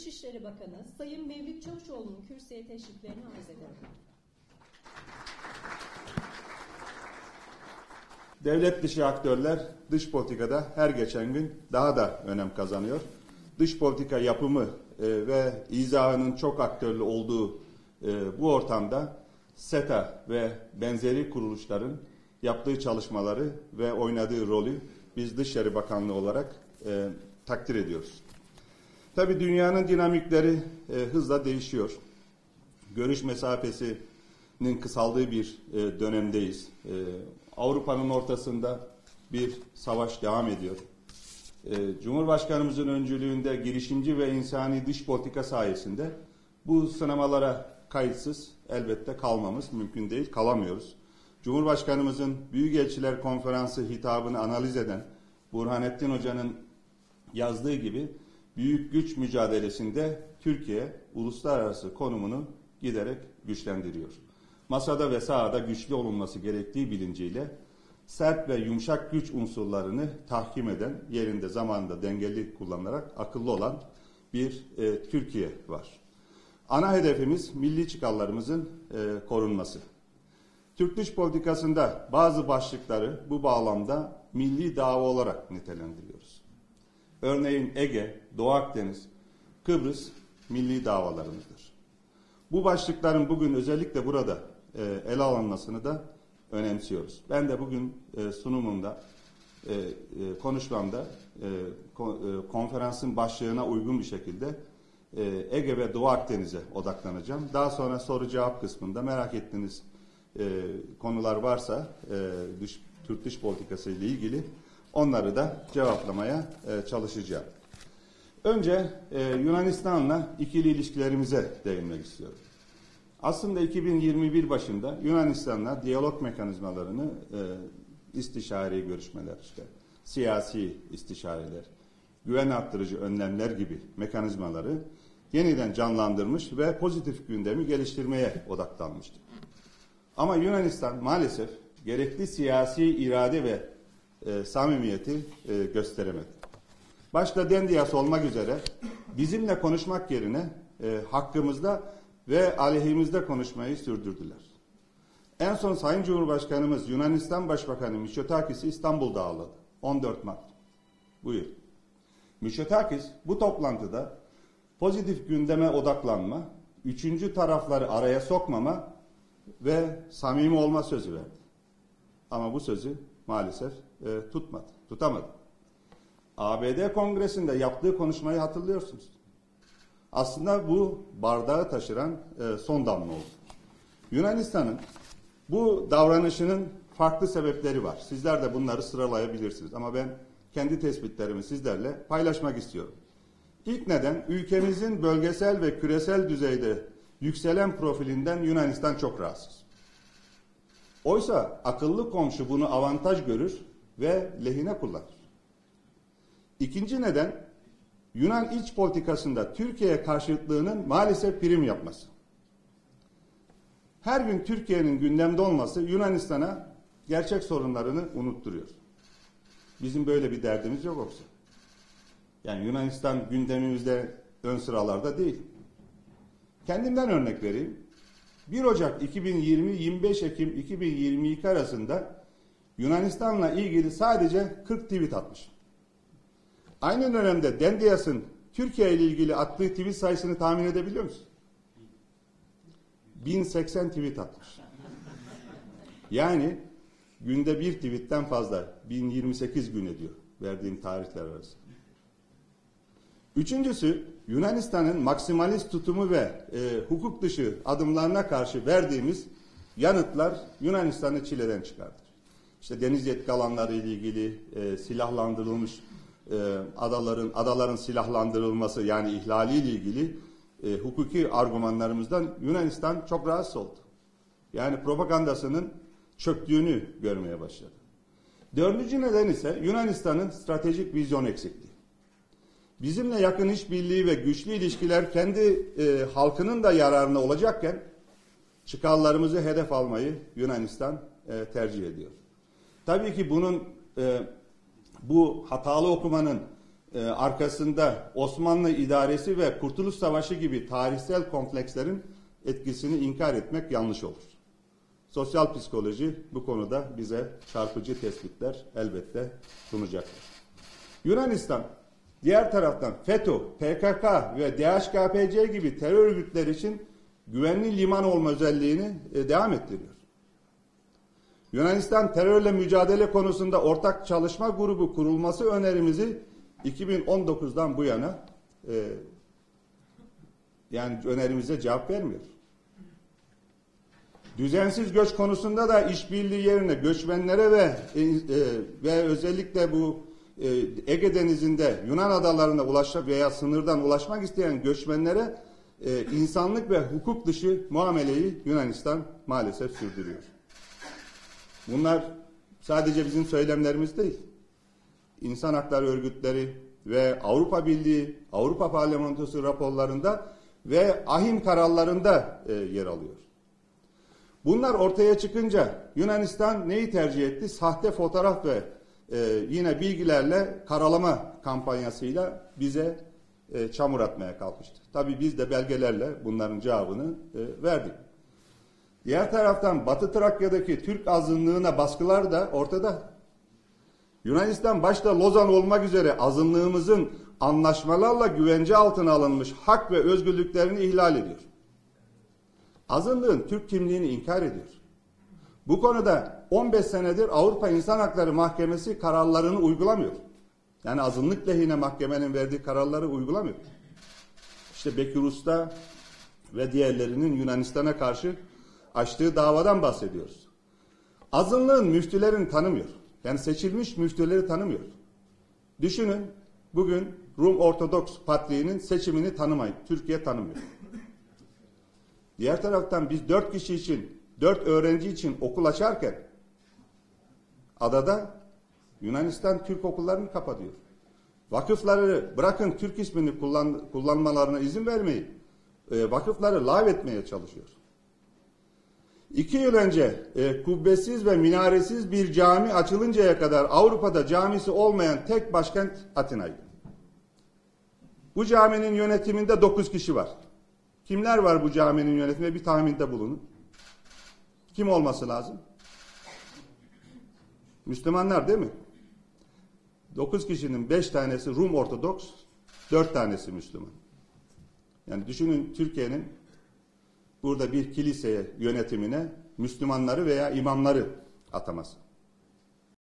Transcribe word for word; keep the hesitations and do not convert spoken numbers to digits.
Dışişleri Bakanı Sayın Mevlüt Çavuşoğlu'nun kürsüye teşriflerini arz ederim. Devlet dışı aktörler dış politikada her geçen gün daha da önem kazanıyor. Dış politika yapımı e, ve izahının çok aktörlü olduğu e, bu ortamda SETA ve benzeri kuruluşların yaptığı çalışmaları ve oynadığı rolü biz Dışişleri Bakanlığı olarak e, takdir ediyoruz. Tabii dünyanın dinamikleri e, hızla değişiyor. Görüş mesafesinin kısaldığı bir e, dönemdeyiz. E, Avrupa'nın ortasında bir savaş devam ediyor. E, Cumhurbaşkanımızın öncülüğünde girişimci ve insani dış politika sayesinde bu sınamalara kayıtsız elbette kalmamız mümkün değil, kalamıyoruz. Cumhurbaşkanımızın Büyükelçiler Konferansı hitabını analiz eden Burhanettin Hoca'nın yazdığı gibi büyük güç mücadelesinde Türkiye uluslararası konumunu giderek güçlendiriyor. Masada ve sahada güçlü olunması gerektiği bilinciyle sert ve yumuşak güç unsurlarını tahkim eden, yerinde zamanında dengeli kullanarak akıllı olan bir e, Türkiye var. Ana hedefimiz milli çıkarlarımızın e, korunması. Türk dış politikasında bazı başlıkları bu bağlamda milli dava olarak nitelendiriyoruz. Örneğin Ege, Doğu Akdeniz, Kıbrıs milli davalarımızdır. Bu başlıkların bugün özellikle burada e, ele alınmasını da önemsiyoruz. Ben de bugün e, sunumumda, e, e, konuşmamda e, kon, e, konferansın başlığına uygun bir şekilde e, Ege ve Doğu Akdeniz'e odaklanacağım. Daha sonra soru cevap kısmında merak ettiğiniz e, konular varsa e, dış, Türk dış politikası ile ilgili onları da cevaplamaya e, çalışacağım. Önce e, Yunanistan'la ikili ilişkilerimize değinmek istiyorum. Aslında iki bin yirmi bir başında Yunanistan'la diyalog mekanizmalarını e, istişare görüşmeler, işte siyasi istişareler, güven arttırıcı önlemler gibi mekanizmaları yeniden canlandırmış ve pozitif gündemi geliştirmeye odaklanmıştı. Ama Yunanistan maalesef gerekli siyasi irade ve e, samimiyeti e, gösteremedi. Başta Dendias olmak üzere bizimle konuşmak yerine e, hakkımızda ve aleyhimizde konuşmayı sürdürdüler. En son Sayın Cumhurbaşkanımız Yunanistan Başbakanı Mitsotakis'i İstanbul'da ağırladı. on dört Mart bu yıl. Mitsotakis bu toplantıda pozitif gündeme odaklanma, üçüncü tarafları araya sokmama ve samimi olma sözü verdi. Ama bu sözü maalesef e, tutmadı, tutamadı. A B D Kongresi'nde yaptığı konuşmayı hatırlıyorsunuz. Aslında bu bardağı taşıran e, son damla oldu. Yunanistan'ın bu davranışının farklı sebepleri var. Sizler de bunları sıralayabilirsiniz. Ama ben kendi tespitlerimi sizlerle paylaşmak istiyorum. İlk neden ülkemizin bölgesel ve küresel düzeyde yükselen profilinden Yunanistan çok rahatsız. Oysa akıllı komşu bunu avantaj görür ve lehine kullanır. İkinci neden Yunan iç politikasında Türkiye karşıtlığının maalesef prim yapması. Her gün Türkiye'nin gündemde olması Yunanistan'a gerçek sorunlarını unutturuyor. Bizim böyle bir derdimiz yok yoksa. Yani Yunanistan gündemimizde ön sıralarda değil. Kendimden örnek vereyim. bir Ocak iki bin yirmi yirmi beş Ekim iki bin yirmi iki arasında Yunanistan'la ilgili sadece kırk tweet atmış. Aynı dönemde Dendias'ın Türkiye ile ilgili attığı tweet sayısını tahmin edebiliyor musun? bin seksen tweet atmış. Yani günde bir tweetten fazla. bin yirmi sekiz gün ediyor verdiğim tarihler arası. Üçüncüsü Yunanistan'ın maksimalist tutumu ve e, hukuk dışı adımlarına karşı verdiğimiz yanıtlar Yunanistan'ı çileden çıkartır. İşte deniz yetki alanları ile ilgili e, silahlandırılmış e, adaların adaların silahlandırılması yani ihlali ile ilgili e, hukuki argümanlarımızdan Yunanistan çok rahatsız oldu. Yani propagandasının çöktüğünü görmeye başladı. Dördüncü neden ise Yunanistan'ın stratejik vizyon eksikliği. Bizimle yakın işbirliği ve güçlü ilişkiler kendi e, halkının da yararına olacakken çıkarlarımızı hedef almayı Yunanistan e, tercih ediyor. Tabii ki bunun e, bu hatalı okumanın e, arkasında Osmanlı idaresi ve Kurtuluş Savaşı gibi tarihsel komplekslerin etkisini inkar etmek yanlış olur. Sosyal psikoloji bu konuda bize çarpıcı tespitler elbette sunacaktır. Yunanistan diğer taraftan FETÖ, P K K ve D H K P C gibi terör örgütleri için güvenli liman olma özelliğini e, devam ettiriyor. Yunanistan terörle mücadele konusunda ortak çalışma grubu kurulması önerimizi iki bin on dokuzdan bu yana e, yani önerimize cevap vermiyor. Düzensiz göç konusunda da işbirliği yerine göçmenlere ve e, ve özellikle bu e, Ege Denizi'nde Yunan adalarına ulaşmak veya sınırdan ulaşmak isteyen göçmenlere e, insanlık ve hukuk dışı muameleyi Yunanistan maalesef sürdürüyor. Bunlar sadece bizim söylemlerimiz değil. İnsan hakları örgütleri ve Avrupa Birliği, Avrupa Parlamentosu raporlarında ve ahim kararlarında e, yer alıyor. Bunlar ortaya çıkınca Yunanistan neyi tercih etti? Sahte fotoğraf ve e, yine bilgilerle karalama kampanyasıyla bize e, çamur atmaya kalkıştı. Tabii biz de belgelerle bunların cevabını e, verdik. Diğer taraftan Batı Trakya'daki Türk azınlığına baskılar da ortada. Yunanistan başta Lozan olmak üzere azınlığımızın anlaşmalarla güvence altına alınmış hak ve özgürlüklerini ihlal ediyor. Azınlığın Türk kimliğini inkar ediyor. Bu konuda on beş senedir Avrupa İnsan Hakları Mahkemesi kararlarını uygulamıyor. Yani azınlık lehine mahkemenin verdiği kararları uygulamıyor. İşte Bekir Usta ve diğerlerinin Yunanistan'a karşı açtığı davadan bahsediyoruz. Azınlığın müftülerini tanımıyor. Yani seçilmiş müftüleri tanımıyor. Düşünün, bugün Rum Ortodoks Patriğinin seçimini tanımayıp Türkiye tanımıyor. Diğer taraftan biz dört kişi için, dört öğrenci için okul açarken adada Yunanistan Türk okullarını kapatıyor. Vakıfları bırakın Türk ismini kullan, kullanmalarına izin vermeyi, e, vakıfları lağvetmeye çalışıyor. İki yıl önce e, kubbesiz ve minaresiz bir cami açılıncaya kadar Avrupa'da camisi olmayan tek başkent Atina'ydı. Bu caminin yönetiminde dokuz kişi var. Kimler var bu caminin yönetiminde? Bir tahminde bulunun. Kim olması lazım? Müslümanlar değil mi? Dokuz kişinin beş tanesi Rum Ortodoks, dört tanesi Müslüman. Yani düşünün Türkiye'nin burada bir kiliseye yönetimine Müslümanları veya imamları ataması.